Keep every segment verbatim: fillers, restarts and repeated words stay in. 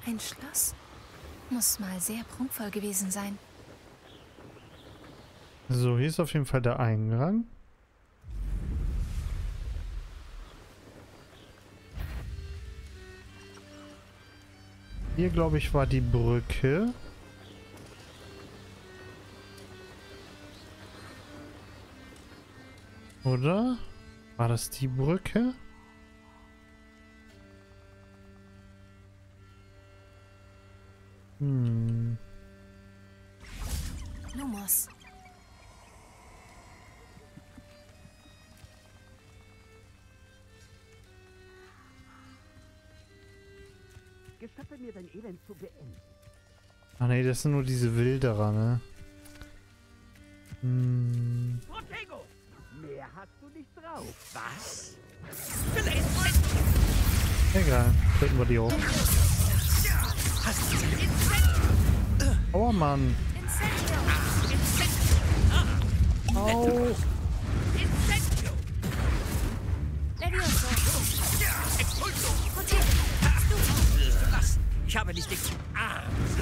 Ein Schloss? Muss mal sehr prunkvoll gewesen sein. So, hier ist auf jeden Fall der Eingang. Hier, glaube ich, war die Brücke. Oder? War das die Brücke? Hm. Lumos. Gestatte mir dein Elend zu beenden. Ah ne, das sind nur diese Wilderer, ne? Hm. Protego! Mehr hast du nicht drauf. Was? Egal, treten wir die hoch. Aua, Mann. Au. Ich habe nicht den Arm.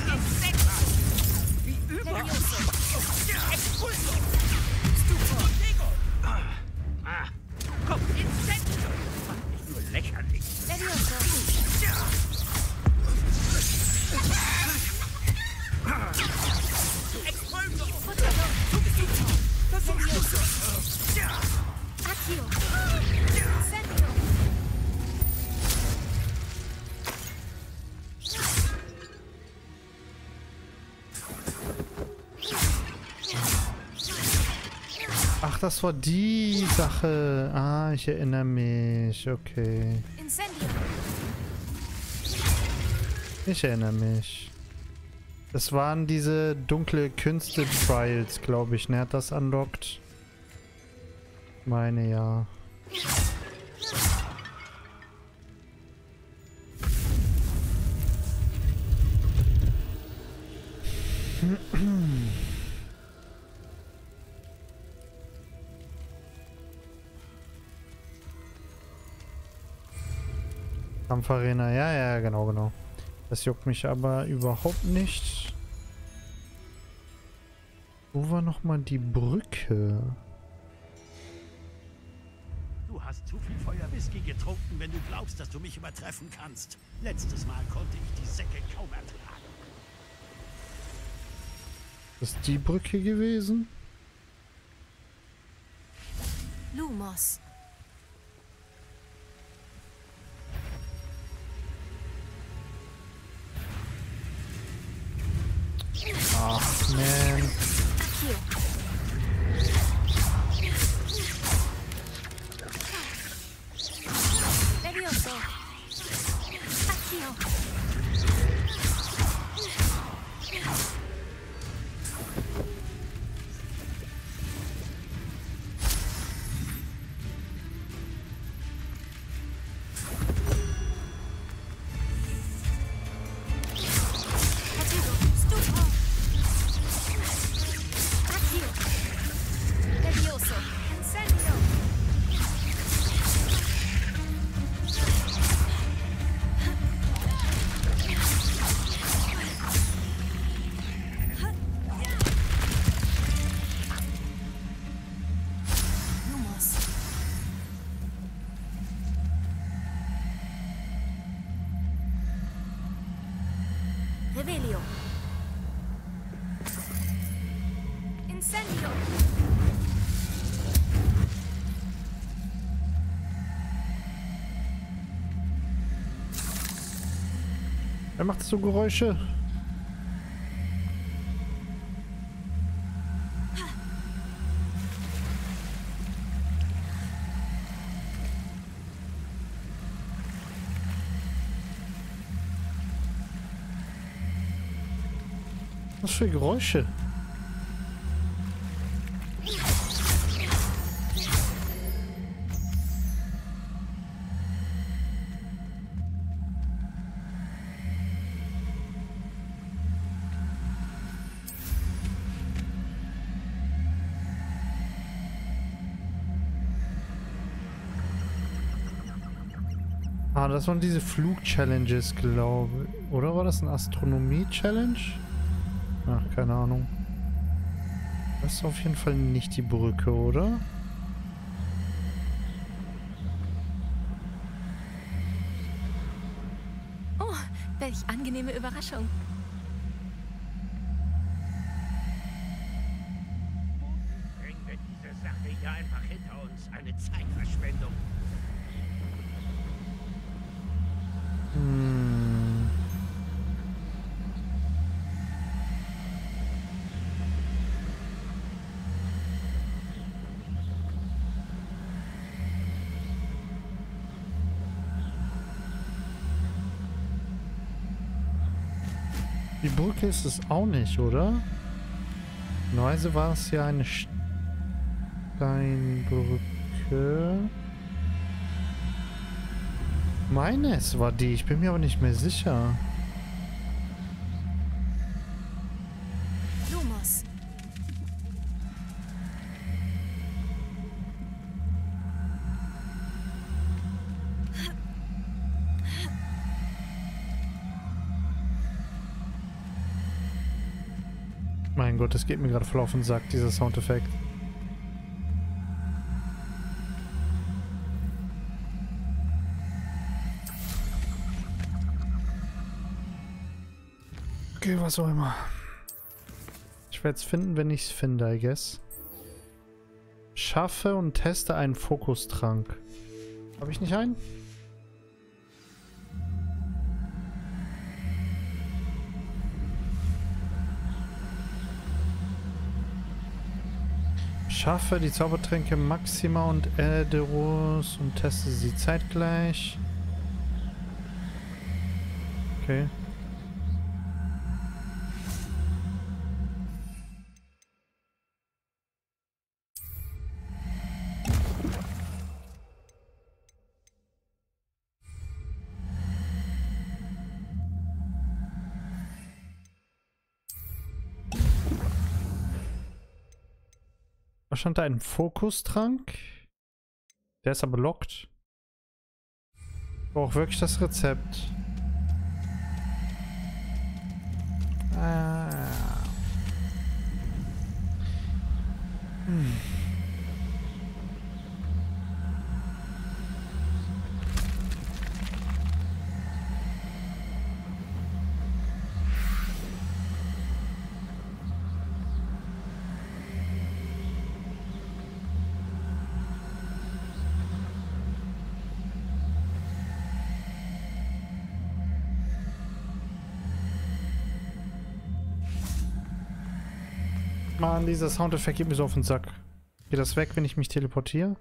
Wie über. Expulso. Protego. Ah, komm, Incendio. Mach mich nur lächerlich. Expulso. Accio. Incendio. Ach, das war die Sache. Ah, ich erinnere mich. Okay. Incendio. Ich erinnere mich. Das waren diese dunkle Künste Trials, glaube ich. Ne, hat das unlockt? Meine ja. Kampfarena, ja, ja, genau, genau. Das juckt mich aber überhaupt nicht. Wo war nochmal die Brücke? Du hast zu viel Feuerwhisky getrunken, wenn du glaubst, dass du mich übertreffen kannst. Letztes Mal konnte ich die Säcke kaum ertragen. Ist die Brücke gewesen? Lumos. Ach, man. Accio. Levioso. Accio. Protego. Stupo. Accio. Levioso. Incendio. Lumos. Revelio. Incendio. Wer macht so Geräusche? Was für Geräusche? Ah, das waren diese Flug-Challenges, glaube ich. Oder war das ein Astronomie-Challenge? Ach, keine Ahnung. Das ist auf jeden Fall nicht die Brücke, oder? Oh, welch angenehme Überraschung. Bringen wir diese Sache hier einfach hinter uns. Eine Zeitverschwendung. Hm. Die Brücke ist es auch nicht, oder? Normalerweise war es ja eine Steinbrücke. Ich meine, es war die. Ich bin mir aber nicht mehr sicher. Lumos. Mein Gott, das geht mir gerade voll auf den Sack, dieser Soundeffekt. Okay, was auch immer. Ich werde es finden, wenn ich es finde, I guess. Schaffe und teste einen Fokustrank. Habe ich nicht einen? Schaffe die Zaubertränke Maxima und Elderus und teste sie zeitgleich. Okay. Was stand da? Ein Fokustrank? Der ist aber lockt. Ich brauche wirklich das Rezept. Ah. Hm. Mann, dieser Soundeffekt geht mir so auf den Sack. Geht das weg, wenn ich mich teleportiere?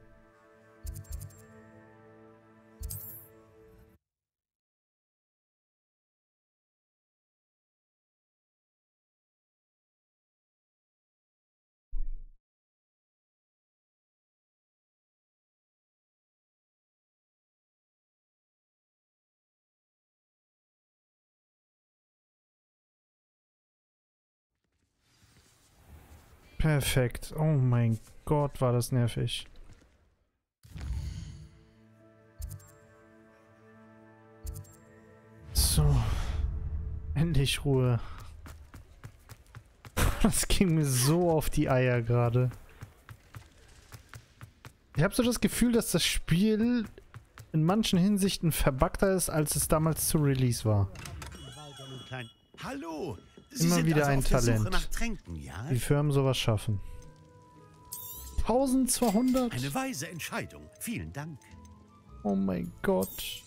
Perfekt. Oh mein Gott, war das nervig. So. Endlich Ruhe. Das ging mir so auf die Eier gerade. Ich habe so das Gefühl, dass das Spiel in manchen Hinsichten verbuggter ist, als es damals zu Release war. Hallo! Sie Immer sind wieder also ein auf der Suche Talent. nach Tränken, ja? Wie Firmen sowas schaffen. eintausendzweihundert? Eine weise Entscheidung. Vielen Dank. Oh mein Gott.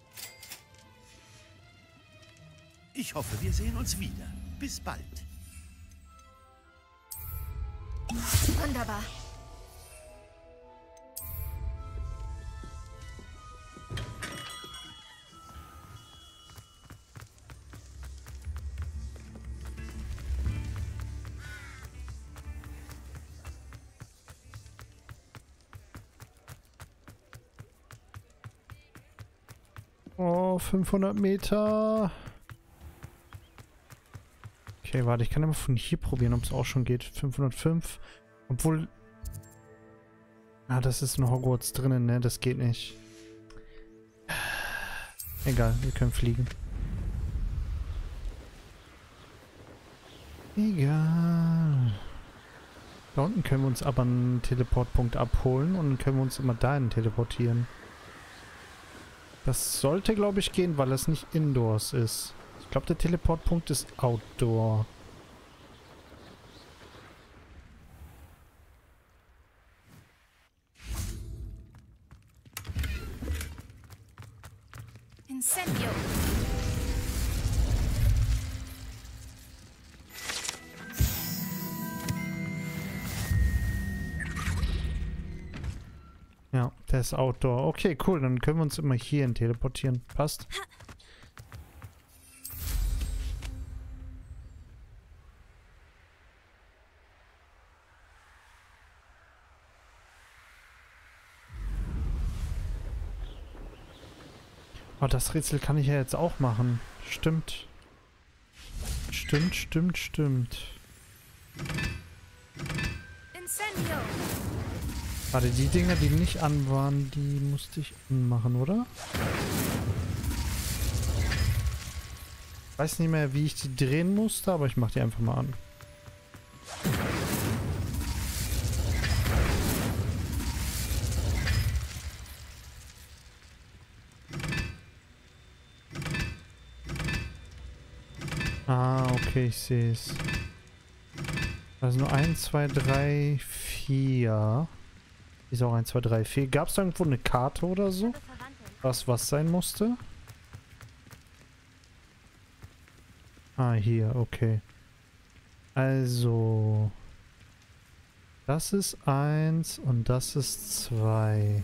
Ich hoffe, wir sehen uns wieder. Bis bald. Wunderbar. Oh, fünfhundert Meter. Okay, warte, ich kann immer von hier probieren, ob es auch schon geht. fünfhundertfünf. Obwohl... Ah, das ist in Hogwarts drinnen, ne? Das geht nicht. Egal, wir können fliegen. Egal. Da unten können wir uns aber einen Teleportpunkt abholen und dann können wir uns immer dahin teleportieren. Das sollte, glaube ich, gehen, weil es nicht Indoors ist. Ich glaube, der Teleportpunkt ist Outdoor. Incendio. Ja, der ist Outdoor. Okay, cool. Dann können wir uns immer hierhin teleportieren. Passt. Oh, das Rätsel kann ich ja jetzt auch machen. Stimmt. Stimmt, stimmt, stimmt. Incendio. Warte, die Dinger, die nicht an waren, die musste ich anmachen, oder? Ich weiß nicht mehr, wie ich die drehen musste, aber ich mach die einfach mal an. Ah, okay, ich sehe es. Also nur eins, zwei, drei, vier. Ist auch eins, zwei, drei, vier. Gab es da irgendwo eine Karte oder so? Was was sein musste? Ah, hier, okay. Also. Das ist eins und das ist zwei.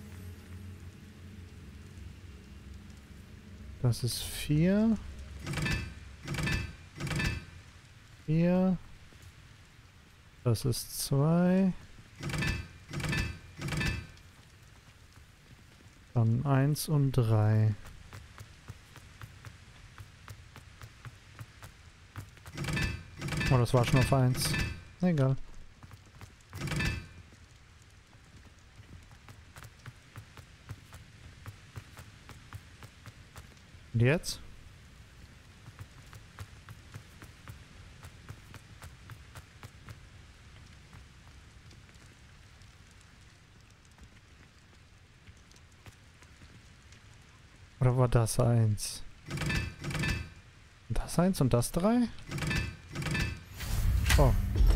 Das ist vier. Vier. Das ist zwei. Dann eins und drei. Oh, das war schon auf eins. Egal. Und jetzt? Oder war das eins? Das eins und das drei? Oh.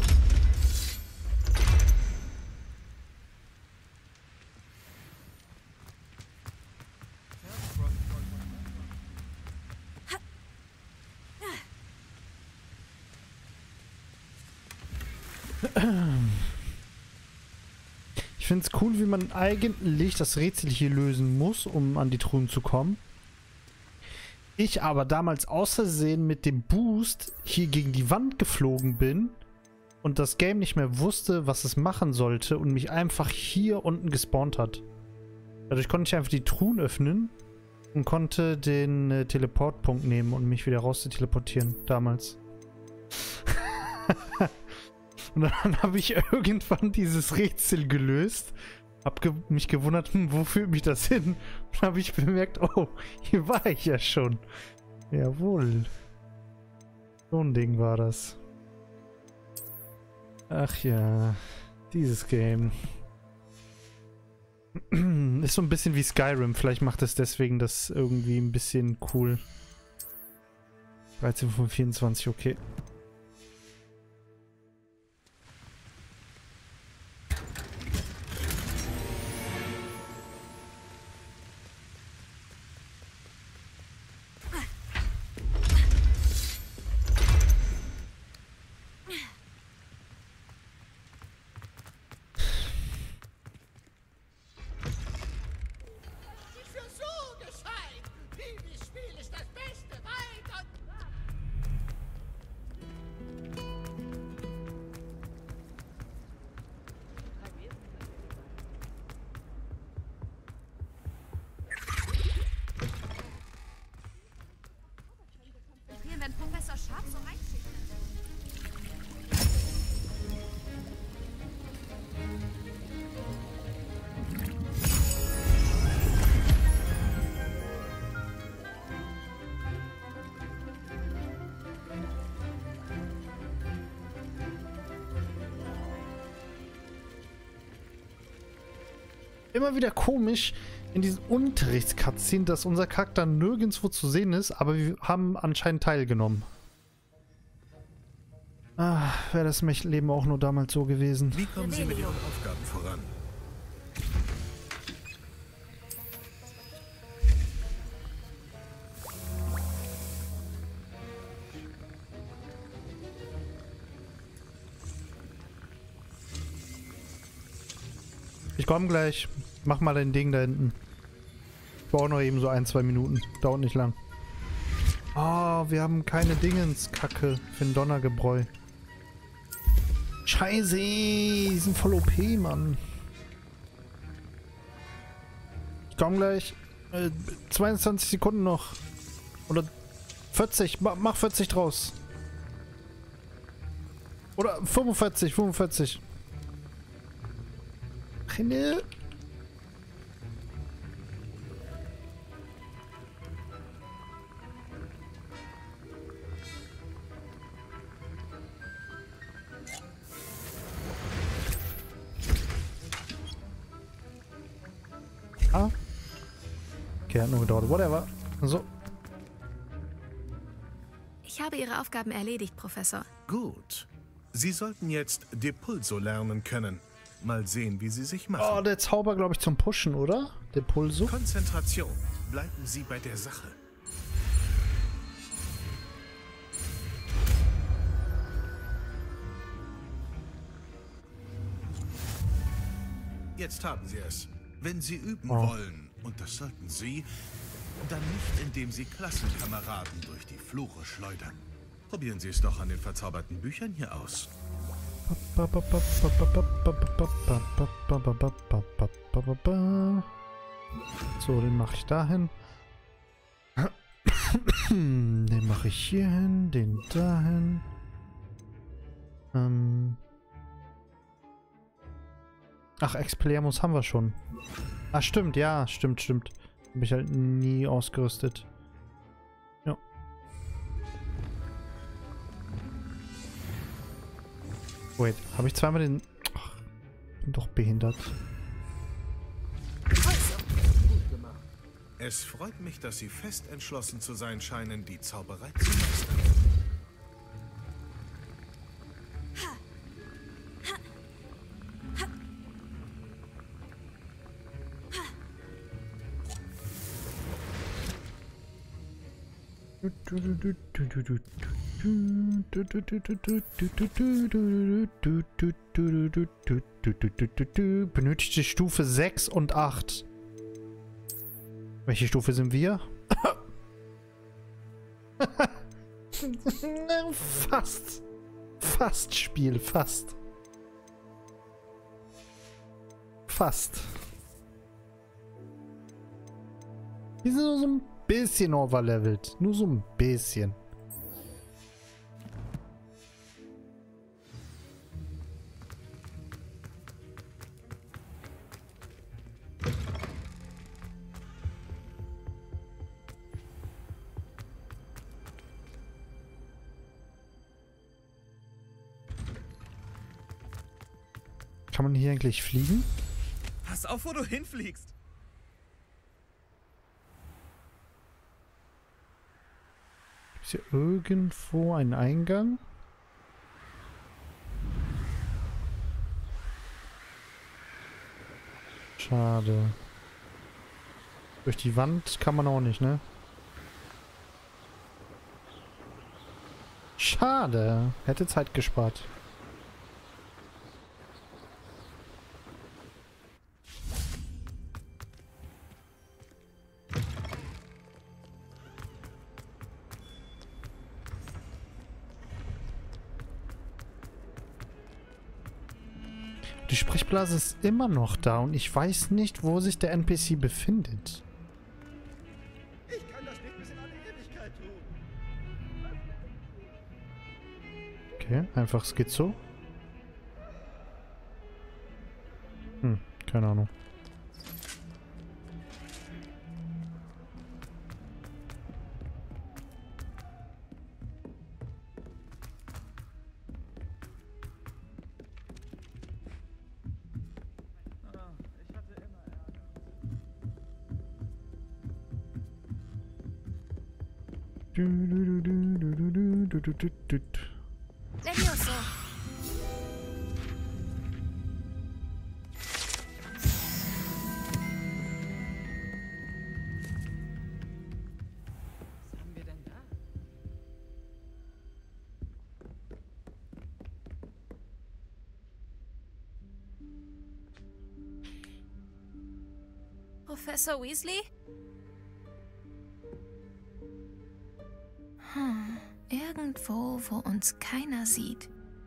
Ich finde es cool, wie man eigentlich das Rätsel hier lösen muss, um an die Truhen zu kommen. Ich aber damals aus Versehen mit dem Boost hier gegen die Wand geflogen bin und das Game nicht mehr wusste, was es machen sollte und mich einfach hier unten gespawnt hat. Dadurch konnte ich einfach die Truhen öffnen und konnte den äh, Teleportpunkt nehmen und mich wieder raus zu teleportieren. Damals. Und dann habe ich irgendwann dieses Rätsel gelöst. Hab ge mich gewundert, hm, wo führt mich das hin? Und habe ich bemerkt, oh, hier war ich ja schon. Jawohl. So ein Ding war das. Ach ja, dieses Game. Ist so ein bisschen wie Skyrim. Vielleicht macht es deswegen das irgendwie ein bisschen cool. dreizehn von vierundzwanzig, okay. immer wieder komisch in diesen Unterrichts-Cutscenen, dass unser Charakter nirgendwo zu sehen ist, aber wir haben anscheinend teilgenommen. Ah, wäre das Leben auch nur damals so gewesen. Wie kommen Sie mit Ihren Aufgaben voran? Ich komme gleich. Mach mal dein Ding da hinten. Ich brauche noch eben so ein, zwei Minuten. Dauert nicht lang. Oh, wir haben keine Dingens. Kacke. Für ein Donnergebräu. Scheiße. Die sind voll O P, Mann. Ich komme gleich. Äh, zweiundzwanzig Sekunden noch. Oder vierzig. Ma mach vierzig draus. Oder fünfundvierzig. fünfundvierzig. Renne. Ah. Okay, hat nur gedauert. Whatever. So. Ich habe Ihre Aufgaben erledigt, Professor. Gut. Sie sollten jetzt Depulso lernen können. Mal sehen, wie Sie sich machen. Oh, der Zauber, glaube ich, zum Pushen, oder? Depulso. Konzentration. Bleiben Sie bei der Sache. Jetzt haben Sie es. Wenn Sie üben Oh. wollen, und das sollten Sie, dann nicht, indem Sie Klassenkameraden durch die Flure schleudern. Probieren Sie es doch an den verzauberten Büchern hier aus. So, den mache ich dahin. Den mache ich hier hin, den dahin. Ähm Ach, Expelliarmus haben wir schon. Ah, stimmt, ja, stimmt, stimmt. Habe ich halt nie ausgerüstet. Ja. Wait, habe ich zweimal den... Ach, bin doch behindert. Es freut mich, dass Sie fest entschlossen zu sein scheinen, die Zauberei zu meistern. Benötigte Stufe sechs und acht. Welche Stufe sind wir? Fast. Fast Spiel, fast. Fast. Die sind nur so ein bisschen overlevelt. Nur so ein bisschen. Kann man hier eigentlich fliegen? Pass auf, wo du hinfliegst. Ist hier irgendwo ein Eingang? Schade. Durch die Wand kann man auch nicht, ne? Schade. Hätte Zeit gespart. Die Sprechblase ist immer noch da und ich weiß nicht, wo sich der N P C befindet. Ich kann das nicht bis in alle Ewigkeit tun. Okay, einfach Schizo. Hm, keine Ahnung. Ich hatte immer Ärger. Du, du, du, du, du, du, du, du, du, du. Levioso. Was haben wir denn da? Professor Weasley? Hm, irgendwo, wo uns keiner sieht.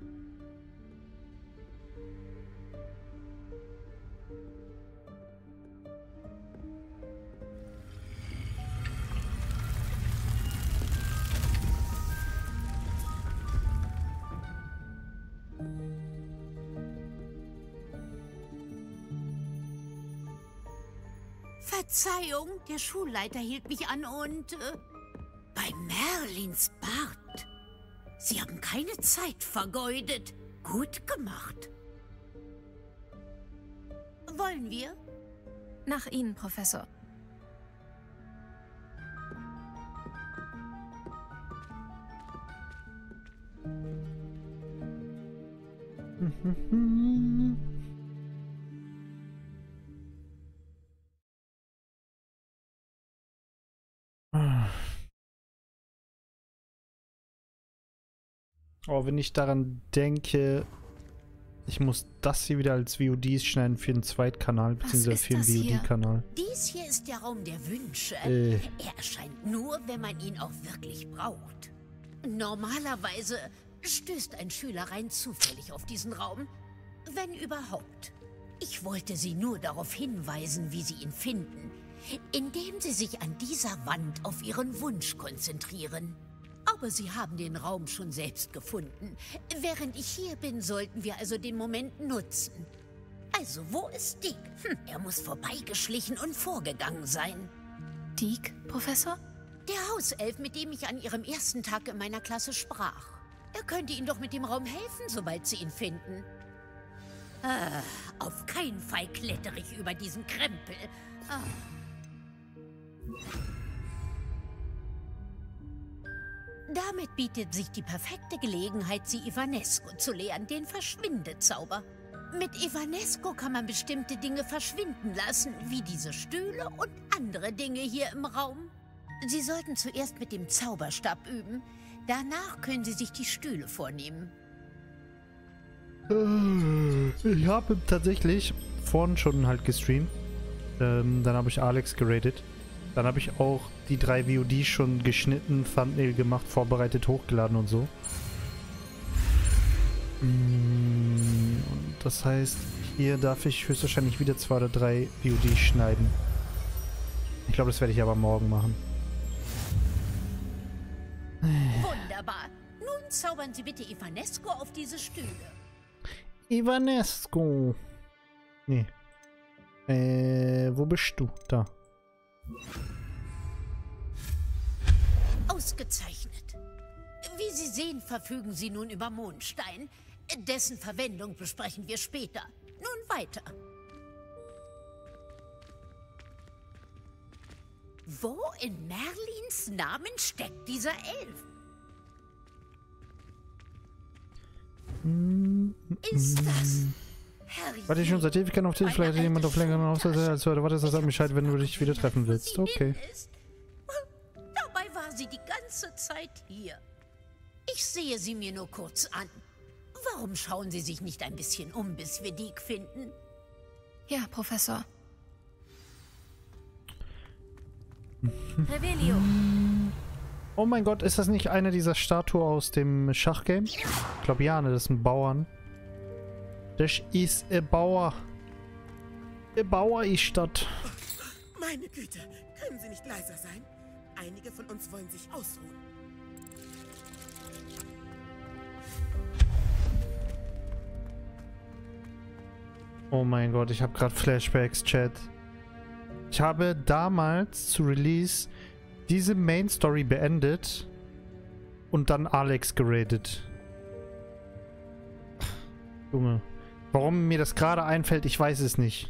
Verzeihung, der Schulleiter hielt mich an und... Äh, bei Merlins Bart. Sie haben keine Zeit vergeudet. Gut gemacht. Wollen wir? Nach Ihnen, Professor. Oh, wenn ich daran denke, ich muss das hier wieder als V O Ds schneiden für den Zweitkanal, beziehungsweise für den V O D-Kanal. Dies hier ist der Raum der Wünsche. Äh. Er erscheint nur, wenn man ihn auch wirklich braucht. Normalerweise stößt ein Schüler rein zufällig auf diesen Raum, wenn überhaupt. Ich wollte Sie nur darauf hinweisen, wie Sie ihn finden, indem Sie sich an dieser Wand auf Ihren Wunsch konzentrieren. Aber Sie haben den Raum schon selbst gefunden. Während ich hier bin, sollten wir also den Moment nutzen. Also, wo ist Dick? Hm, er muss vorbeigeschlichen und vorgegangen sein. Dick, Professor? Der Hauself, mit dem ich an Ihrem ersten Tag in meiner Klasse sprach. Er könnte Ihnen doch mit dem Raum helfen, sobald Sie ihn finden. Ah, auf keinen Fall klettere ich über diesen Krempel. Ah. Damit bietet sich die perfekte Gelegenheit, sie Ivanesco zu lehren, den Verschwindezauber. Mit Ivanesco kann man bestimmte Dinge verschwinden lassen, wie diese Stühle und andere Dinge hier im Raum. Sie sollten zuerst mit dem Zauberstab üben. Danach können Sie sich die Stühle vornehmen. Ich habe tatsächlich vorhin schon halt gestreamt. Ähm, dann habe ich Alex geradet. Dann habe ich auch die drei V O Ds schon geschnitten, Thumbnail gemacht, vorbereitet, hochgeladen und so. Und das heißt, hier darf ich höchstwahrscheinlich wieder zwei oder drei V O Ds schneiden. Ich glaube, das werde ich aber morgen machen. Wunderbar. Nun zaubern Sie bitte Ivanesco auf diese Stühle. Ivanesco. Nee. Äh, wo bist du? Da. Ausgezeichnet. Wie Sie sehen, verfügen Sie nun über Mondstein. Dessen Verwendung besprechen wir später. Nun weiter. Wo in Merlins Namen steckt dieser Elf? Ist das... Warte ich schon seit Ewigkeiten auf dich, vielleicht hat jemand auf längeren Aufsatz als heute. Warte, das sagt Bescheid, wenn du dich wieder treffen willst. Okay. Dabei war sie die ganze Zeit hier. Ich sehe sie mir nur kurz an. Warum schauen Sie sich nicht ein bisschen um, bis wir Dick finden? Ja, Professor. Revelio. Oh mein Gott, ist das nicht eine dieser Statuen aus dem Schachgame? Ich glaube ja, ne, das sind Bauern. Das ist ein Bauer. Ein Bauer ist das. Meine Güte, können Sie nicht leiser sein? Einige von uns wollen sich ausruhen. Oh mein Gott, ich habe gerade Flashbacks, Chat. Ich habe damals zu Release diese Main Story beendet und dann Alex geradet. Junge. Warum mir das gerade einfällt, ich weiß es nicht.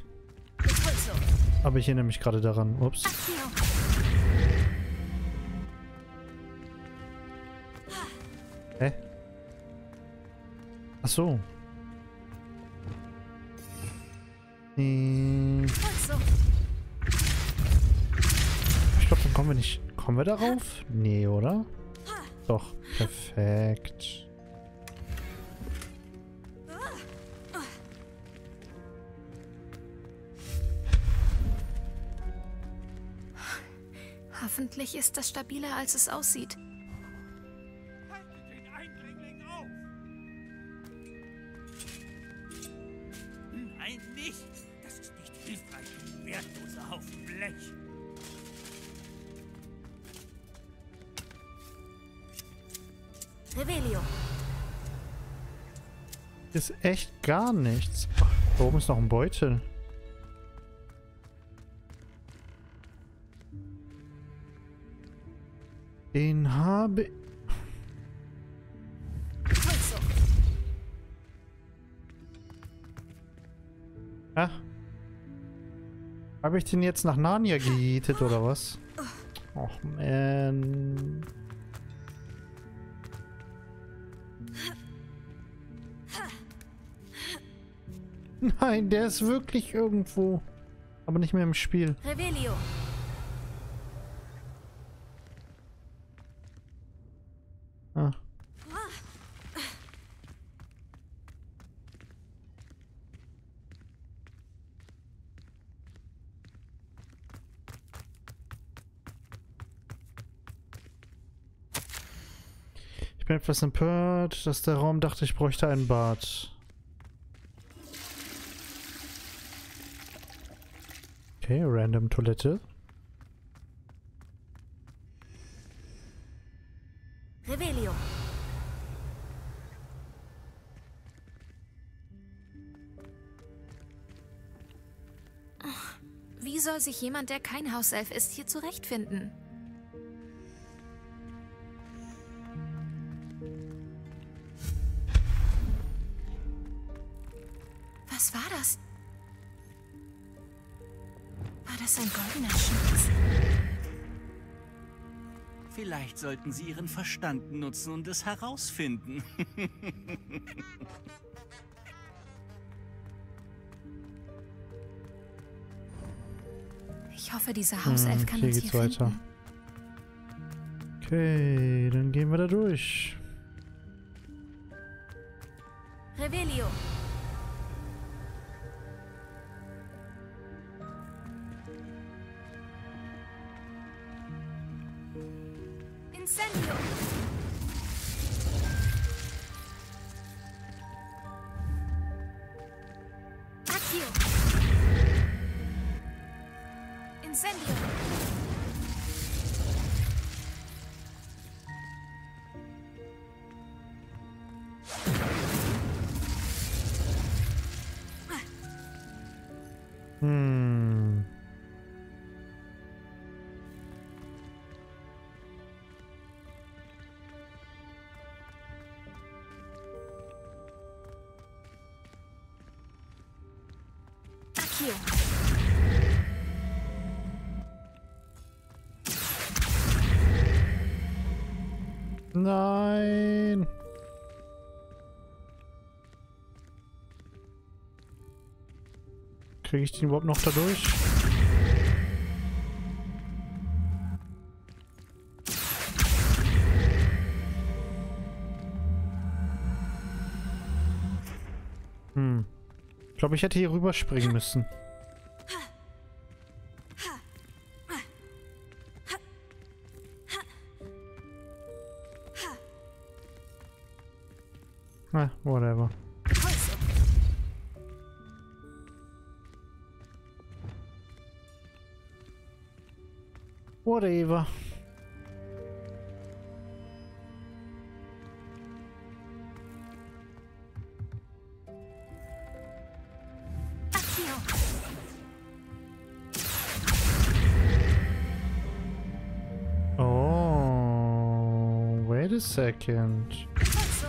Aber ich erinnere mich gerade daran. Ups. Hä? Ach so. Hm. Also, Ich glaube, dann kommen wir nicht... Kommen wir darauf? Nee, oder? Doch. Perfekt. hoffentlich ist das stabiler, als es aussieht. Haltet den Eindringling auf! Nein, nicht! Das ist nicht hilfreich, du wertloser Haufen Blech! Revelio. Ist echt gar nichts. Da oben ist noch ein Beutel. Den habe... Also, Ah. Habe ich den jetzt nach Narnia gejietet oder was? Och man. Nein, der ist wirklich irgendwo. Aber nicht mehr im Spiel. Revelio. Ah. Ich bin etwas empört, dass der Raum dachte, ich bräuchte ein Bad. Okay, random Toilette. Revelio. Wie soll sich jemand, der kein Hauself ist, hier zurechtfinden? Was war das? War das ein goldener Schatz? Vielleicht sollten Sie Ihren Verstand nutzen und es herausfinden. Ich hoffe, dieser Hauself Hm, kann hier uns geht's hier weiter. finden. Okay, dann gehen wir da durch. Revelio. Incendio. Accio. Incendio. Hm. Accio. Nein. Kriege ich den überhaupt noch da durch? Hm. Ich glaube, ich hätte hier rüberspringen müssen. Ah, whatever. Whatever. Accio. Oh, wait a second. Also,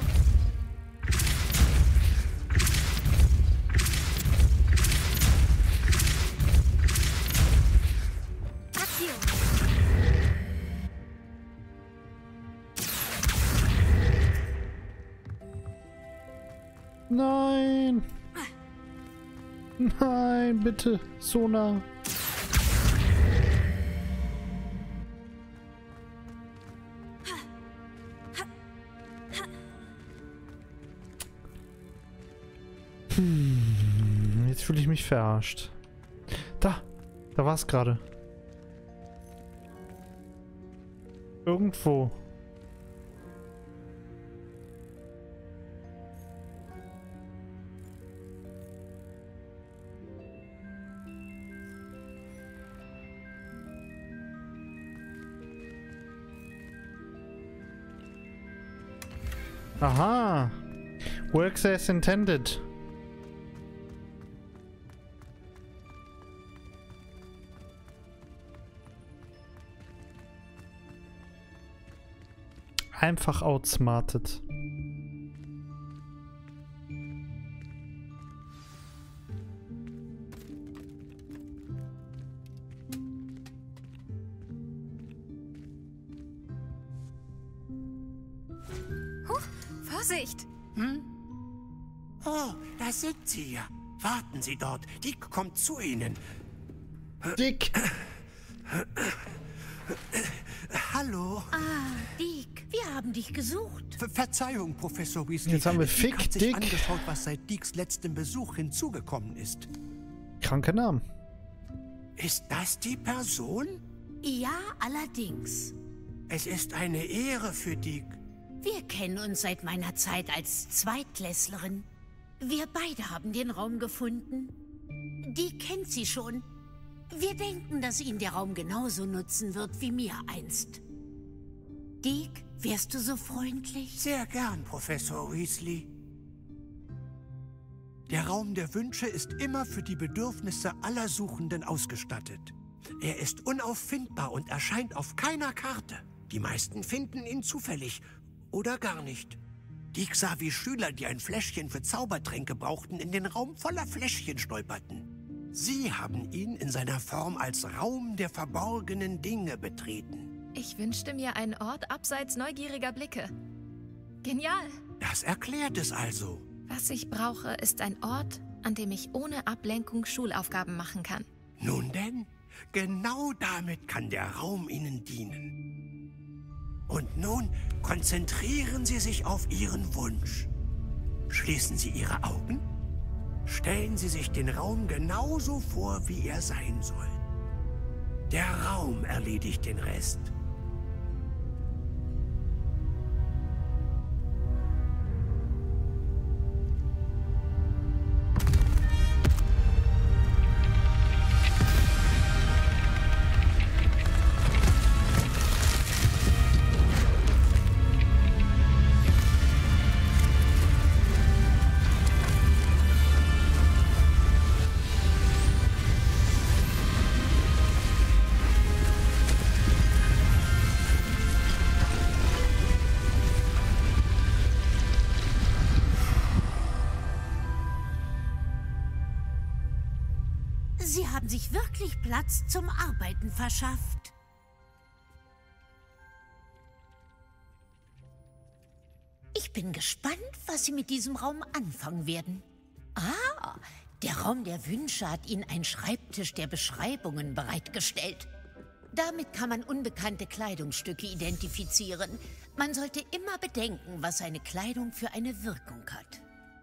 Accio. Nein! Nein, bitte, Sona. Hm, jetzt fühle ich mich verarscht. Da, da war es gerade. Irgendwo. Aha. Works as intended. Einfach outsmartet. Huch, Vorsicht! Hm? Oh, da sind Sie ja. Warten Sie dort. Dick kommt zu Ihnen. Dick! Hallo. Ah, Dick, wir haben dich gesucht. Ver Verzeihung, Professor Weasley. Jetzt haben wir Dick Fick hat sich Dick. angeschaut, was seit Dicks letztem Besuch hinzugekommen ist. Kranker Name. Ist das die Person? Ja, allerdings. Es ist eine Ehre für Dick. Wir kennen uns seit meiner Zeit als Zweitklässlerin. Wir beide haben den Raum gefunden. Die kennt sie schon. Wir denken, dass ihn der Raum genauso nutzen wird wie mir einst. Dick, wärst du so freundlich? Sehr gern, Professor Weasley. Der Raum der Wünsche ist immer für die Bedürfnisse aller Suchenden ausgestattet. Er ist unauffindbar und erscheint auf keiner Karte. Die meisten finden ihn zufällig oder gar nicht. Dick sah, wie Schüler, die ein Fläschchen für Zaubertränke brauchten, in den Raum voller Fläschchen stolperten. Sie haben ihn in seiner Form als Raum der verborgenen Dinge betreten. Ich wünschte mir einen Ort abseits neugieriger Blicke. Genial! Das erklärt es also. Was ich brauche, ist ein Ort, an dem ich ohne Ablenkung Schulaufgaben machen kann. Nun denn, genau damit kann der Raum Ihnen dienen. Und nun konzentrieren Sie sich auf Ihren Wunsch. Schließen Sie Ihre Augen. Stellen Sie sich den Raum genauso vor, wie er sein soll. Der Raum erledigt den Rest. Sie haben sich wirklich Platz zum Arbeiten verschafft. Ich bin gespannt, was Sie mit diesem Raum anfangen werden. Ah, der Raum der Wünsche hat Ihnen einen Schreibtisch der Beschreibungen bereitgestellt. Damit kann man unbekannte Kleidungsstücke identifizieren. Man sollte immer bedenken, was seine Kleidung für eine Wirkung hat.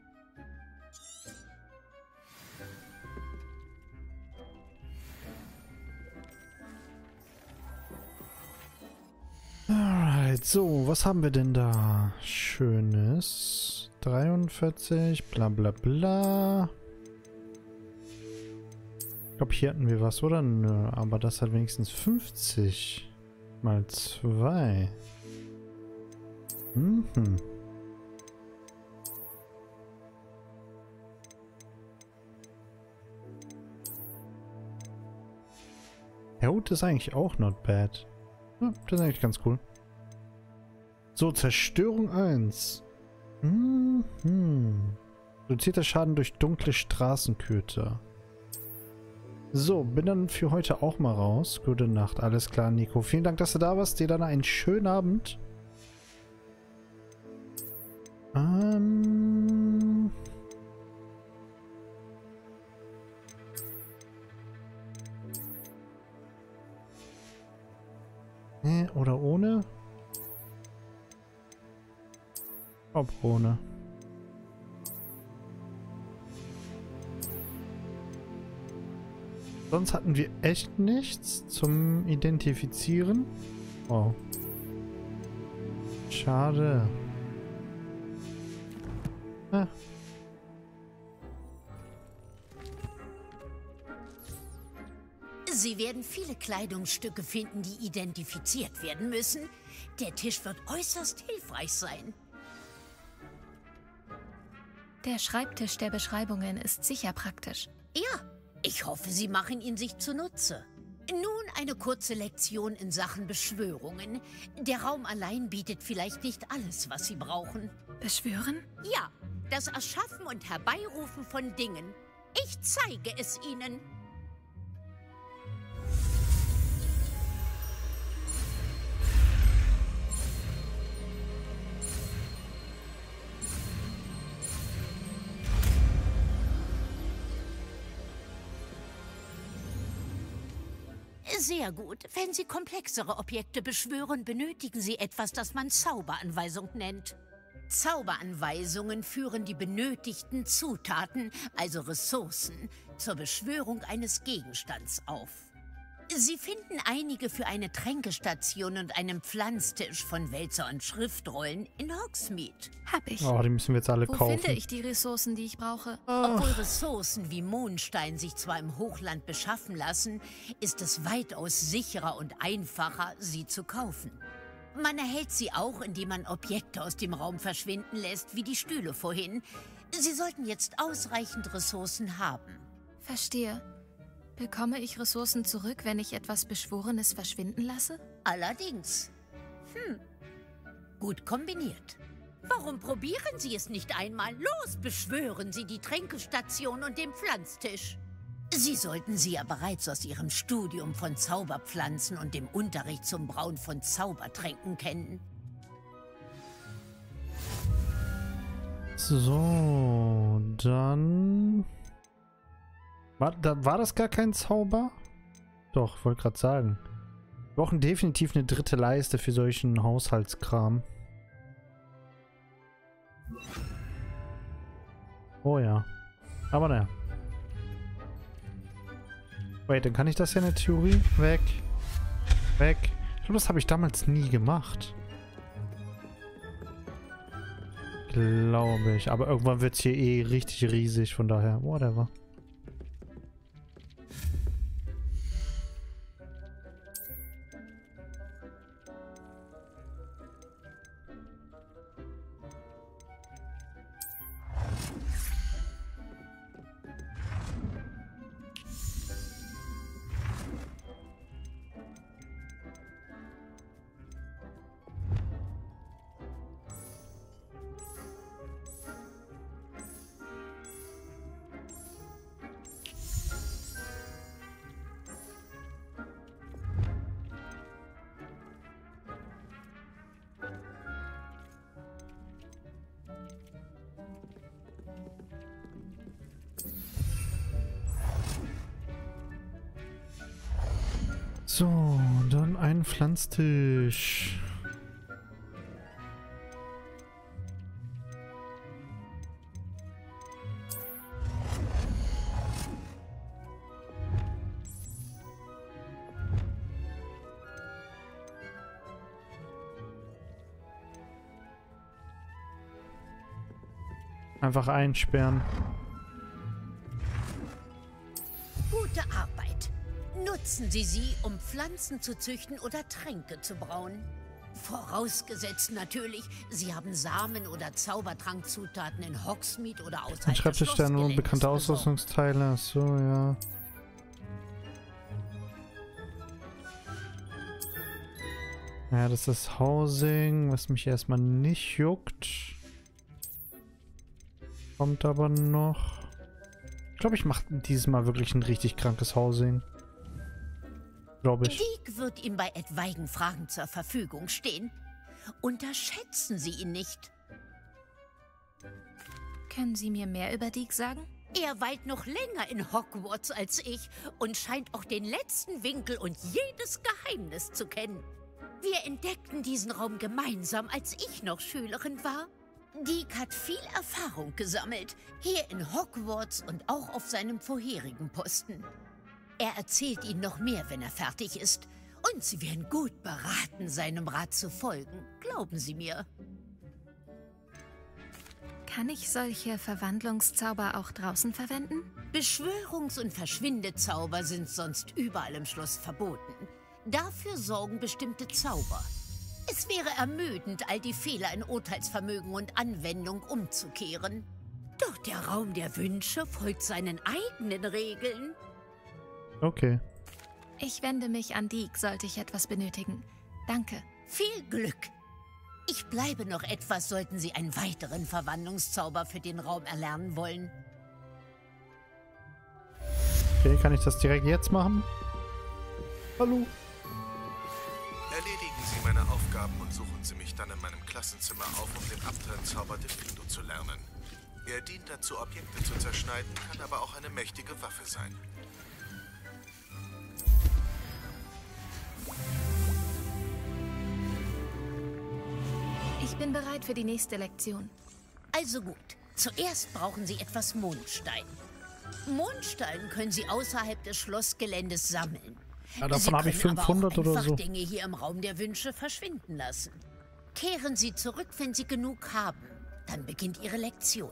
Alright, so, was haben wir denn da? Schönes. dreiundvierzig, bla bla bla. Ich glaube, hier hatten wir was, oder? Nö, aber das hat wenigstens fünfzig mal zwei. Mhm. Hut ist eigentlich auch not bad. Ja, das ist eigentlich ganz cool. So, Zerstörung eins. Mhm. Reduzierter Schaden durch dunkle Straßenköter. So, bin dann für heute auch mal raus. Gute Nacht. Alles klar, Nico. Vielen Dank, dass du da warst. Dir dann einen schönen Abend. Ähm, Nee, oder ohne? Ob ohne. Sonst hatten wir echt nichts zum Identifizieren. Oh. Schade. Ah. Sie werden viele Kleidungsstücke finden, die identifiziert werden müssen. Der Tisch wird äußerst hilfreich sein. Der Schreibtisch der Beschreibungen ist sicher praktisch. Ja, ich hoffe, Sie machen ihn sich zunutze. Nun eine kurze Lektion in Sachen Beschwörungen. Der Raum allein bietet vielleicht nicht alles, was Sie brauchen. Beschwören? Ja, das Erschaffen und Herbeirufen von Dingen. Ich zeige es Ihnen. Sehr gut. Wenn Sie komplexere Objekte beschwören, benötigen Sie etwas, das man Zauberanweisung nennt. Zauberanweisungen führen die benötigten Zutaten, also Ressourcen, zur Beschwörung eines Gegenstands auf. Sie finden einige für eine Tränkestation und einen Pflanztisch von Wälzer und Schriftrollen in Hogsmeade. Hab ich. Oh, die müssen wir jetzt alle Wo kaufen. finde ich die Ressourcen, die ich brauche? Obwohl Ressourcen wie Mondstein sich zwar im Hochland beschaffen lassen, ist es weitaus sicherer und einfacher, sie zu kaufen. Man erhält sie auch, indem man Objekte aus dem Raum verschwinden lässt, wie die Stühle vorhin. Sie sollten jetzt ausreichend Ressourcen haben. Verstehe. Bekomme ich Ressourcen zurück, wenn ich etwas Beschworenes verschwinden lasse? Allerdings. Hm. Gut kombiniert. Warum probieren Sie es nicht einmal? Los, beschwören Sie die Tränkestation und den Pflanztisch. Sie sollten sie ja bereits aus Ihrem Studium von Zauberpflanzen und dem Unterricht zum Brauen von Zaubertränken kennen. So, dann... War, da, war das gar kein Zauber? Doch, ich wollte gerade sagen. Wir brauchen definitiv eine dritte Leiste für solchen Haushaltskram. Oh ja. Aber naja. Wait, dann kann ich das ja in der Theorie weg. Weg. Ich glaube, das habe ich damals nie gemacht. Glaube ich. Aber irgendwann wird es hier eh richtig riesig, von daher. Whatever. So, dann ein Pflanztisch. Einfach einsperren. Gute Arbeit. Nutzen Sie sie, um Pflanzen zu züchten oder Tränke zu brauen. Vorausgesetzt natürlich, Sie haben Samen oder Zaubertrankzutaten in Hogsmeade oder außerhalb Ein Schreibtischstern und bekannte Ausrüstungsteile. Ach so, ja. Ja, das ist das Housing, was mich erstmal nicht juckt. Kommt aber noch. Ich glaube, ich mache dieses Mal wirklich ein richtig krankes Housing. Glaube ich. Deek wird ihm bei etwaigen Fragen zur Verfügung stehen. Unterschätzen Sie ihn nicht. Können Sie mir mehr über Deek sagen? Er weilt noch länger in Hogwarts als ich und scheint auch den letzten Winkel und jedes Geheimnis zu kennen. Wir entdeckten diesen Raum gemeinsam, als ich noch Schülerin war. Deke hat viel Erfahrung gesammelt, hier in Hogwarts und auch auf seinem vorherigen Posten. Er erzählt Ihnen noch mehr, wenn er fertig ist. Und Sie wären gut beraten, seinem Rat zu folgen. Glauben Sie mir. Kann ich solche Verwandlungszauber auch draußen verwenden? Beschwörungs- und Verschwindezauber sind sonst überall im Schloss verboten. Dafür sorgen bestimmte Zauber. Es wäre ermüdend, all die Fehler in Urteilsvermögen und Anwendung umzukehren. Doch der Raum der Wünsche folgt seinen eigenen Regeln. Okay. Ich wende mich an Deke, sollte ich etwas benötigen. Danke. Viel Glück. Ich bleibe noch etwas, sollten Sie einen weiteren Verwandlungszauber für den Raum erlernen wollen. Okay, kann ich das direkt jetzt machen? Hallo? Erledigen Sie meine Aufgaben und suchen Sie mich dann in meinem Klassenzimmer auf, um den Abturnzauber Diffindo zu lernen. Er dient dazu, Objekte zu zerschneiden, kann aber auch eine mächtige Waffe sein. Ich bin bereit für die nächste Lektion. Also gut, zuerst brauchen Sie etwas Mondstein. Mondstein können Sie außerhalb des Schlossgeländes sammeln. Ja, davon habe ich fünfhundert oder so. Dinge hier im Raum der Wünsche verschwinden lassen. Kehren Sie zurück, wenn Sie genug haben. Dann beginnt Ihre Lektion.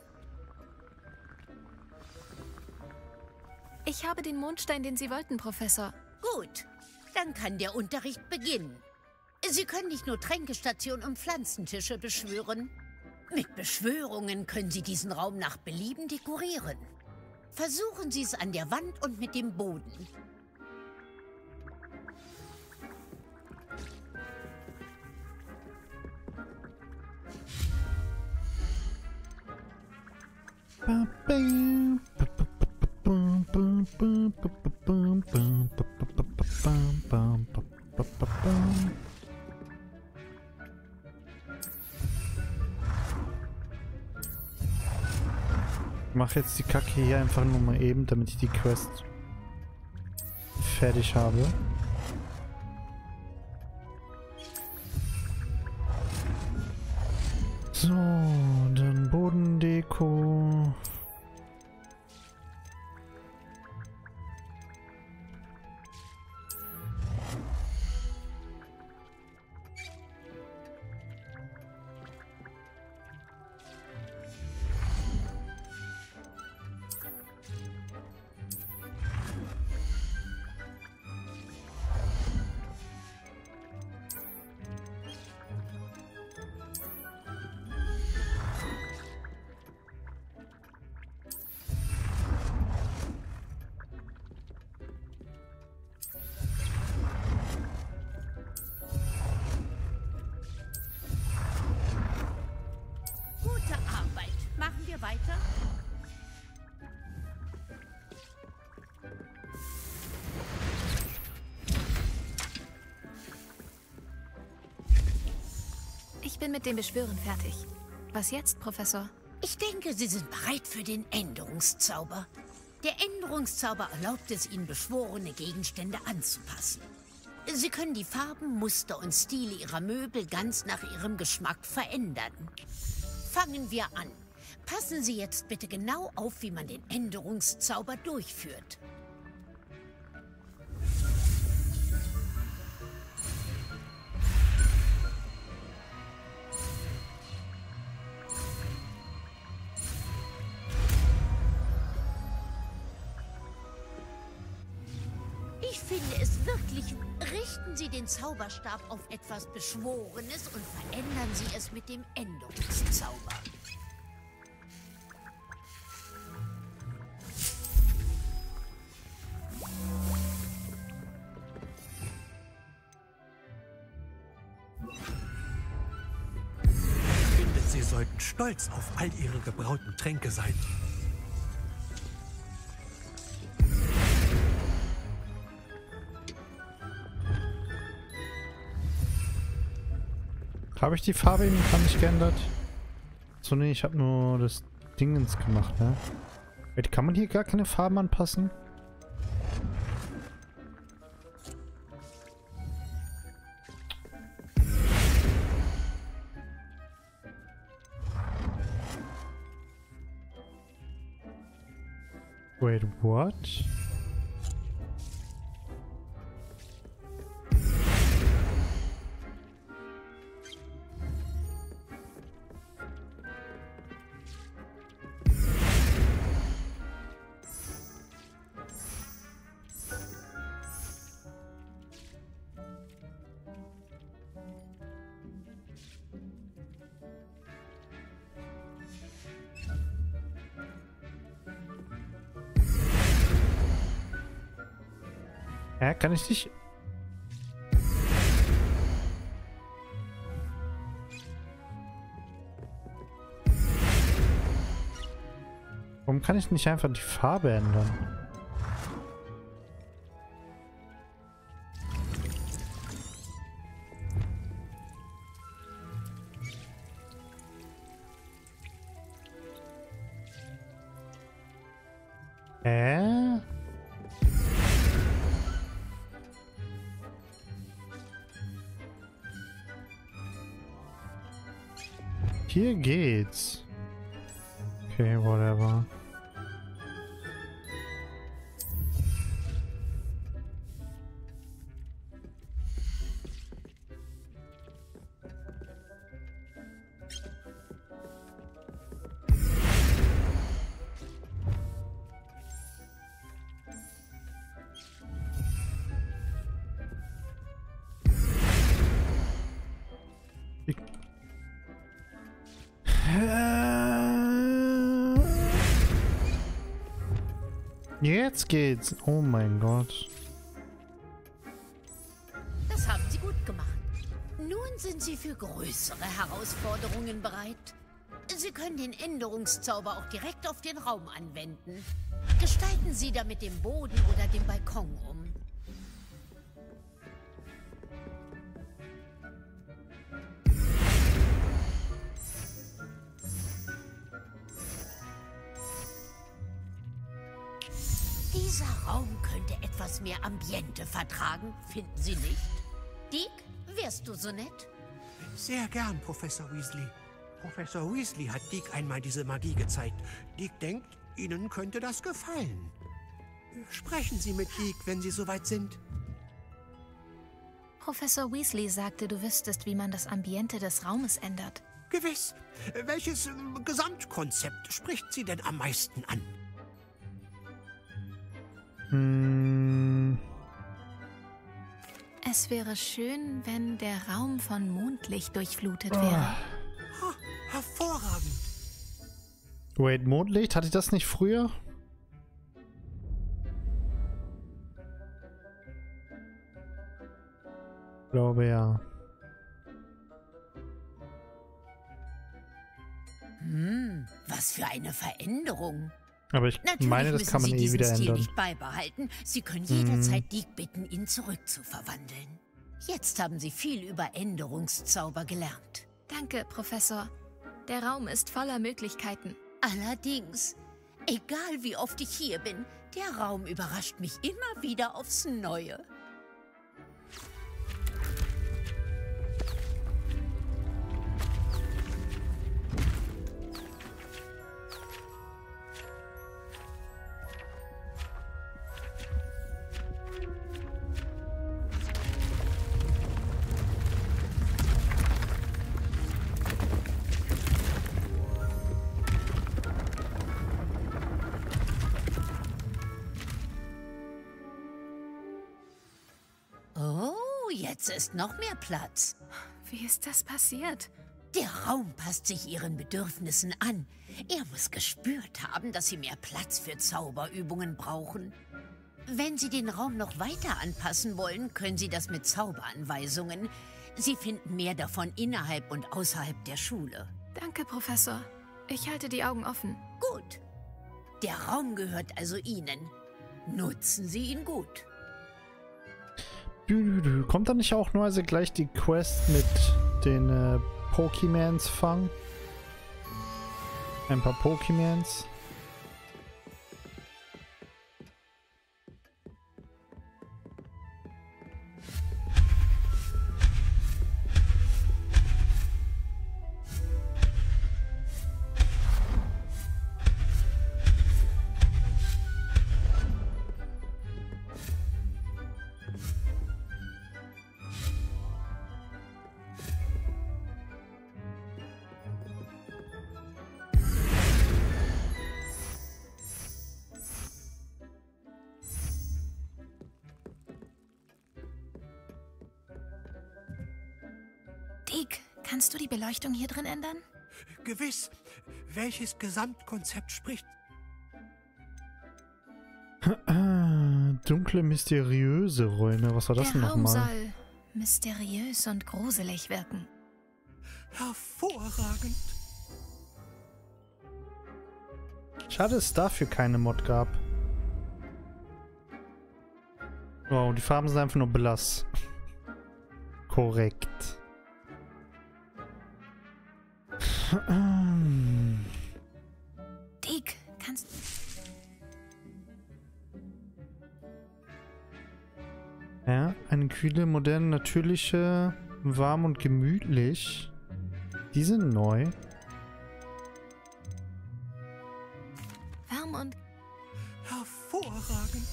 Ich habe den Mondstein, den Sie wollten, Professor. Gut, dann kann der Unterricht beginnen. Sie können nicht nur Tränkestationen und Pflanzentische beschwören. Mit Beschwörungen können Sie diesen Raum nach Belieben dekorieren. Versuchen Sie es an der Wand und mit dem Boden. Ich mache jetzt die Kacke hier einfach nur mal eben, damit ich die Quest fertig habe. So, dann Bodendeko. Weiter? Ich bin mit dem Beschwören fertig. Was jetzt, Professor? Ich denke, Sie sind bereit für den Änderungszauber. Der Änderungszauber erlaubt es Ihnen, beschworene Gegenstände anzupassen. Sie können die Farben, Muster und Stile Ihrer Möbel ganz nach Ihrem Geschmack verändern. Fangen wir an. Passen Sie jetzt bitte genau auf, wie man den Änderungszauber durchführt. Ich finde es wirklich... Richten Sie den Zauberstab auf etwas Beschworenes und verändern Sie es mit dem Änderungszauber. Ich finde, Sie sollten stolz auf all Ihre gebrauten Tränke sein. Habe ich die Farbe eben gar nicht geändert? So, nee, ich habe nur das Dingens gemacht, ne? Kann man hier gar keine Farben anpassen? Wait, what? Hä, kann ich nicht... Warum kann ich nicht einfach die Farbe ändern? Hä? Hier geht's. Okay, whatever. Jetzt geht's. Oh mein Gott. Das haben Sie gut gemacht. Nun sind Sie für größere Herausforderungen bereit. Sie können den Änderungszauber auch direkt auf den Raum anwenden. Gestalten Sie damit den Boden oder den Balkon um. Dieser Raum könnte etwas mehr Ambiente vertragen, finden Sie nicht? Dick, wärst du so nett? Sehr gern, Professor Weasley. Professor Weasley hat Dick einmal diese Magie gezeigt. Dick denkt, Ihnen könnte das gefallen. Sprechen Sie mit Dick, wenn Sie soweit sind. Professor Weasley sagte, du wüsstest, wie man das Ambiente des Raumes ändert. Gewiss. Welches äh, Gesamtkonzept spricht Sie denn am meisten an? Hm. Es wäre schön, wenn der Raum von Mondlicht durchflutet wäre. Oh, hervorragend. Wait, Mondlicht? Hatte ich das nicht früher? Ich glaube ja. Hm, was für eine Veränderung. Aber ich Natürlich meine, das müssen kann man Sie eh diesen wieder Stil ändern. nicht beibehalten. Sie können jederzeit Dick bitten, ihn zurückzuverwandeln. Jetzt haben Sie viel über Änderungszauber gelernt. Danke, Professor. Der Raum ist voller Möglichkeiten. Allerdings, egal wie oft ich hier bin, der Raum überrascht mich immer wieder aufs Neue. Jetzt ist noch mehr Platz. Wie ist das passiert? Der Raum passt sich Ihren Bedürfnissen an. Er muss gespürt haben, dass Sie mehr Platz für Zauberübungen brauchen. Wenn Sie den Raum noch weiter anpassen wollen, können Sie das mit Zauberanweisungen. Sie finden mehr davon innerhalb und außerhalb der Schule. Danke, Professor. Ich halte die Augen offen. Gut. Der Raum gehört also Ihnen. Nutzen Sie ihn gut. Kommt da nicht auch nur also gleich die Quest mit den äh, Pokemans fangen? Ein paar Pokemans. Deke, kannst du die Beleuchtung hier drin ändern? Gewiss. Welches Gesamtkonzept spricht? Dunkle, mysteriöse Räume. Was war das denn Der Raum nochmal? soll mysteriös und gruselig wirken. Hervorragend. Schade, dass es dafür keine Mod gab. Wow, die Farben sind einfach nur blass. Korrekt. Deke, kannst... Ja, eine kühle, moderne, natürliche, warm und gemütlich. Die sind neu. Warm und... Hervorragend.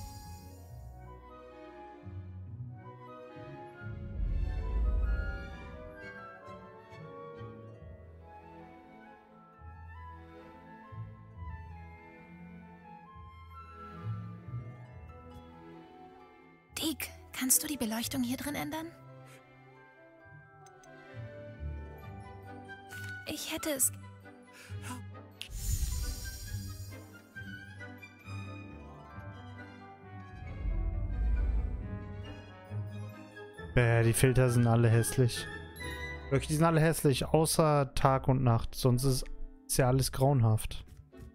Deke, kannst du die Beleuchtung hier drin ändern? Ich hätte es... Bäh, die Filter sind alle hässlich. Wirklich, die sind alle hässlich, außer Tag und Nacht. Sonst ist, ist ja alles grauenhaft.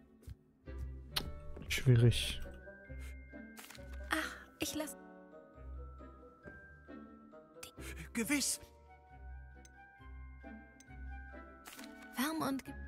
Schwierig. Ach, ich lass... Gewiss. Warm und... ge-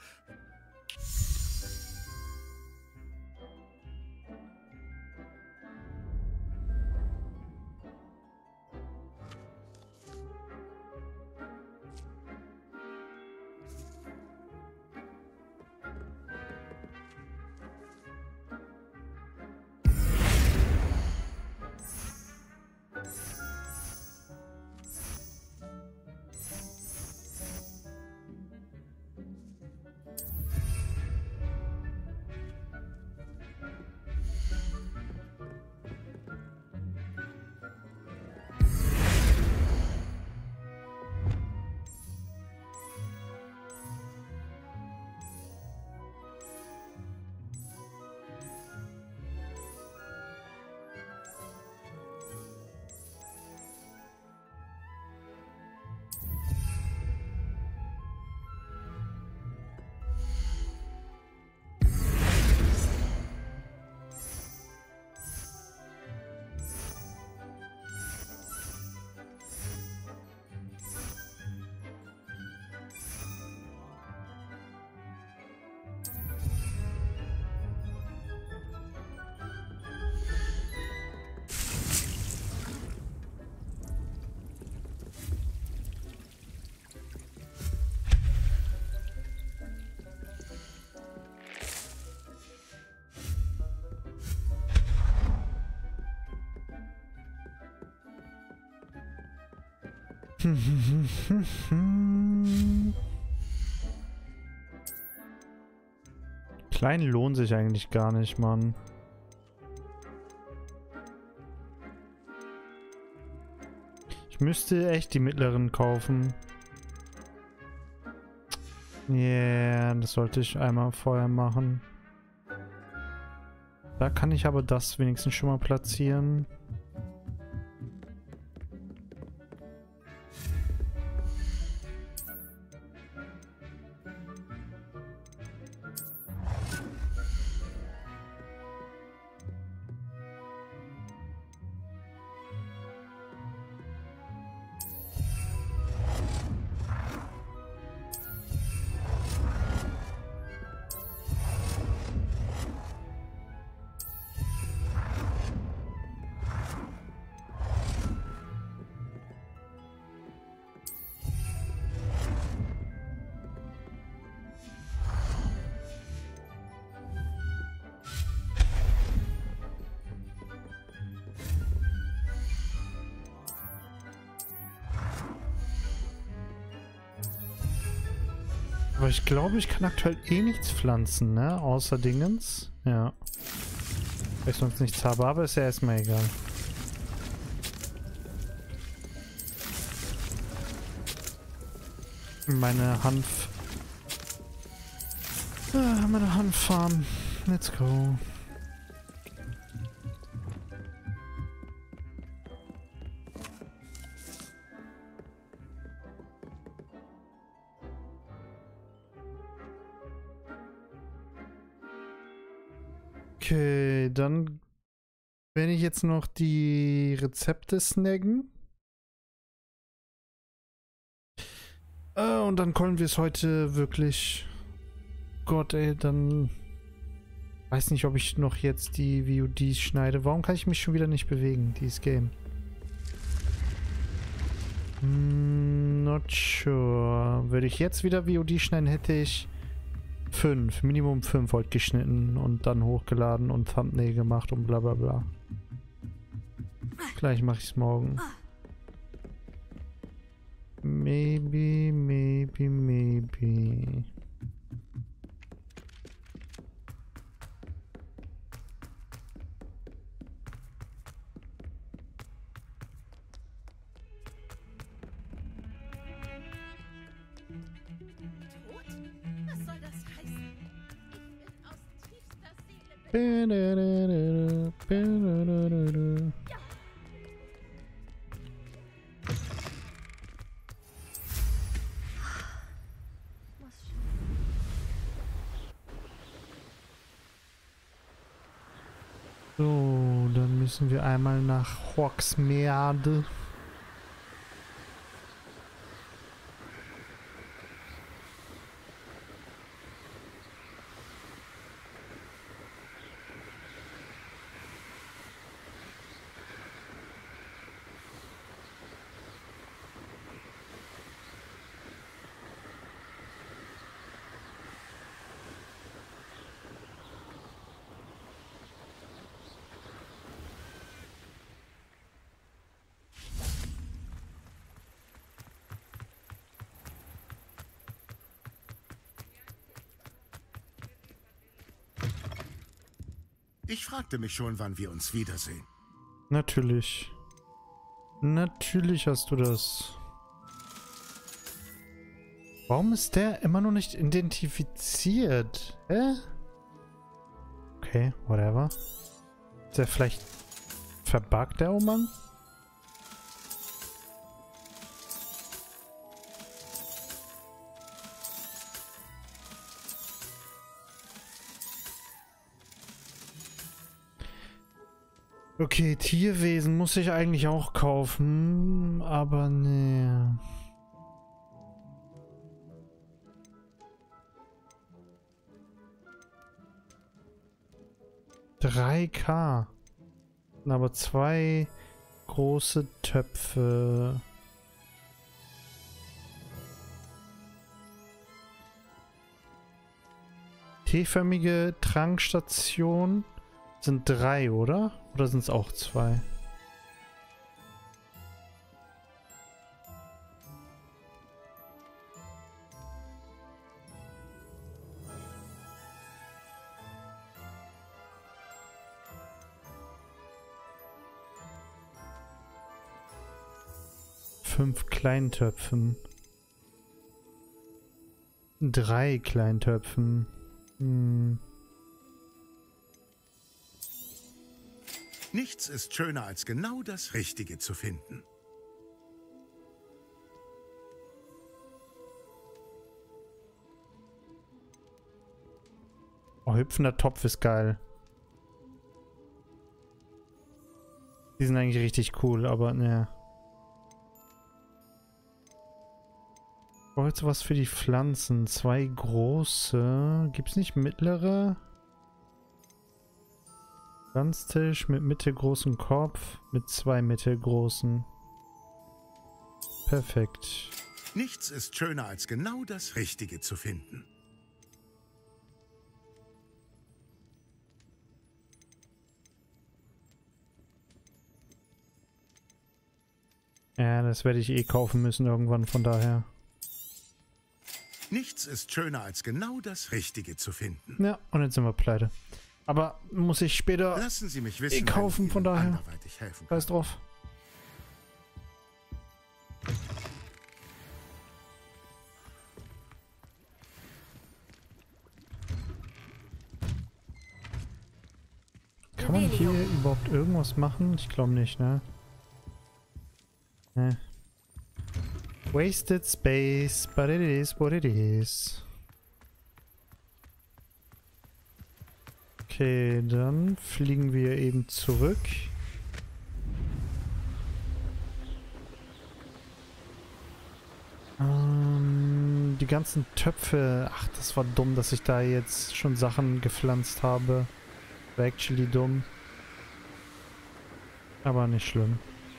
Klein lohnt sich eigentlich gar nicht, Mann. Ich müsste echt die mittleren kaufen. Ja, yeah, das sollte ich einmal vorher machen. Da kann ich aber das wenigstens schon mal platzieren. Aber ich glaube, ich kann aktuell eh nichts pflanzen, ne? Außer Dingens. Ja. Weil ich sonst nichts habe, aber ist ja erstmal egal. Meine Hanf... Ah, meine Hanffarm. Let's go. Okay, dann werde ich jetzt noch die Rezepte snacken. Äh, und dann können wir es heute wirklich... Gott, ey, dann... Weiß nicht, ob ich noch jetzt die V O Ds schneide. Warum kann ich mich schon wieder nicht bewegen, dieses Game? Mm, not sure. Würde ich jetzt wieder V O D schneiden, hätte ich fünf, Minimum fünf heute geschnitten und dann hochgeladen und Thumbnail gemacht und bla bla bla. Gleich mache ich es morgen. Maybe, maybe, maybe. So, dann müssen wir einmal nach Hogsmeade. Ich fragte mich schon, wann wir uns wiedersehen. Natürlich. Natürlich hast du das. Warum ist der immer noch nicht identifiziert? Hä? Okay, whatever. Ist der vielleicht verbuggt, der Oman? Okay, Tierwesen muss ich eigentlich auch kaufen, aber nee. drei K. Aber zwei große Töpfe. T-förmige Trankstation sind drei, oder? Oder sind es auch zwei? Fünf Kleintöpfen. Drei Kleintöpfen. Hm. Nichts ist schöner, als genau das Richtige zu finden. Oh, hüpfender Topf ist geil. Die sind eigentlich richtig cool, aber ne. Ich brauche jetzt was für die Pflanzen. Zwei große. Gibt's nicht mittlere? Pflanztisch mit mittelgroßen Kopf, mit zwei mittelgroßen. Perfekt. Nichts ist schöner, als genau das Richtige zu finden. Ja, das werde ich eh kaufen müssen irgendwann, von daher. Nichts ist schöner, als genau das Richtige zu finden. Ja, und jetzt sind wir pleite. Aber muss ich später Lassen Sie mich wissen, eh kaufen, von daher. anderweitig helfen kann. Scheiß drauf. Kann man hier überhaupt irgendwas machen? Ich glaube nicht, ne? Ne. Wasted space, but it is what it is. Okay, dann fliegen wir eben zurück. Ähm, die ganzen Töpfe. Ach, das war dumm, dass ich da jetzt schon Sachen gepflanzt habe. War actually dumm. Aber nicht schlimm.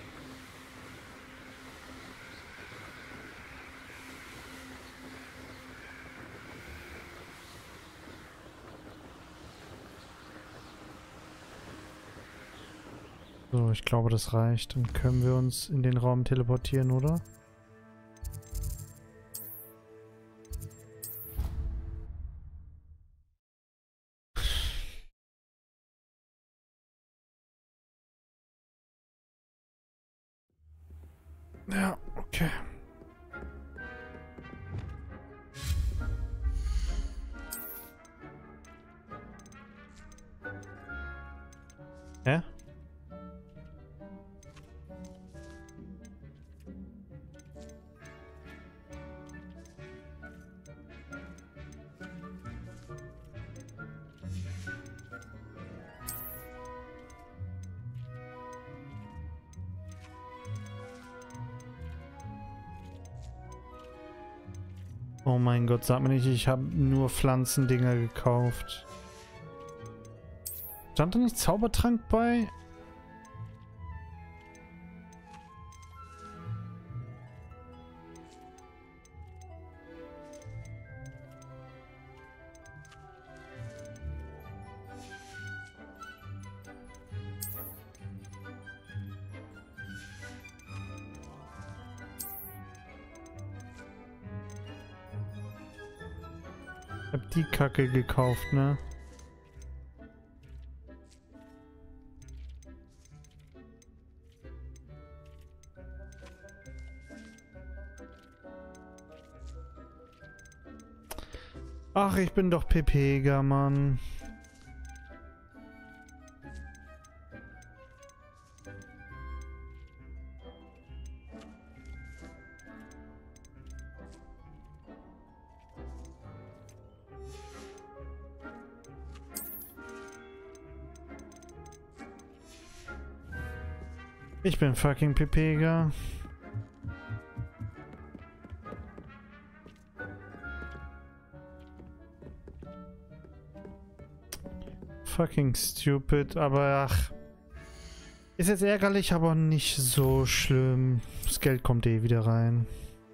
So, ich glaube, das reicht. Dann können wir uns in den Raum teleportieren, oder? Ja, okay. Hä? Oh mein Gott, sag mir nicht, ich habe nur Pflanzendinger gekauft. Stand da nicht Zaubertrank bei? Ich hab die Kacke gekauft, ne? Ach, ich bin doch Pepega, Mann. Ich bin fucking Pepega. Fucking stupid, aber ach. Ist jetzt ärgerlich, aber nicht so schlimm. Das Geld kommt eh wieder rein.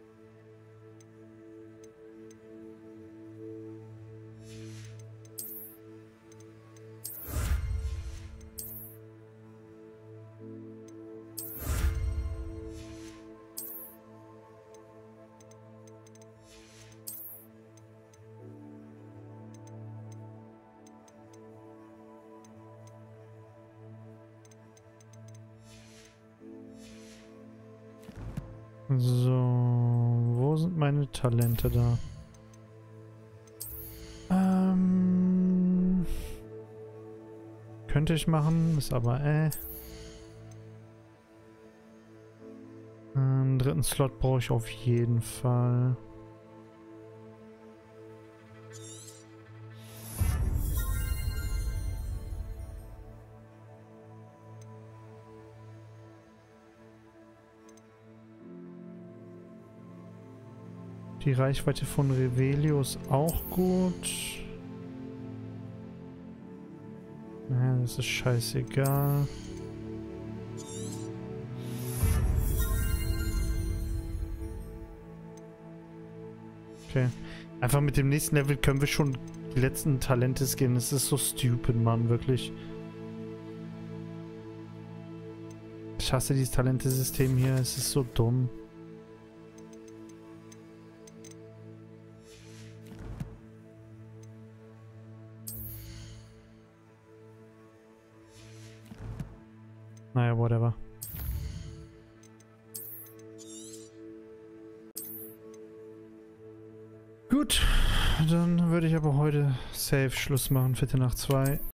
So, wo sind meine Talente da? Ähm, könnte ich machen, ist aber äh. Einen dritten Slot brauche ich auf jeden Fall. Die Reichweite von Revelio ist auch gut. Naja, das ist scheißegal. Okay. Einfach mit dem nächsten Level können wir schon die letzten Talente skinnen. Das ist so stupid, Mann, wirklich. Ich hasse dieses Talentesystem hier. Es ist so dumm. Naja, whatever. Gut, dann würde ich aber heute safe Schluss machen, Viertel nach zwei.